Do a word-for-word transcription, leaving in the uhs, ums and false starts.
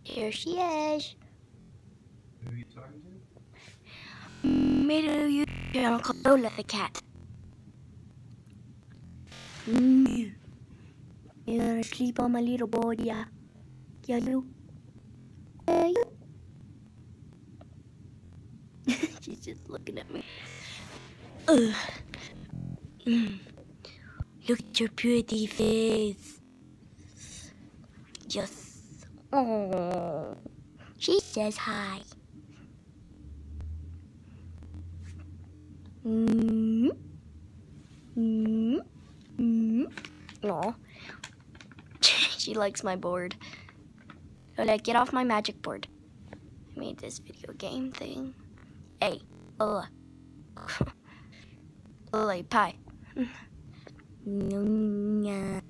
Here she is. Who are you talking to? Made a YouTube channel called Lola the cat. Mm. You wanna sleep on my little body, yeah? Yeah, you? Yeah, you? She's just looking at me. Ugh. Mm. Look at your pretty face. Yes. Oh. She says hi. Mm. Mm. Mm. Aw. She likes my board. Lola, get off my magic board. I made this video game thing. Hey, Lola. Lola, pie.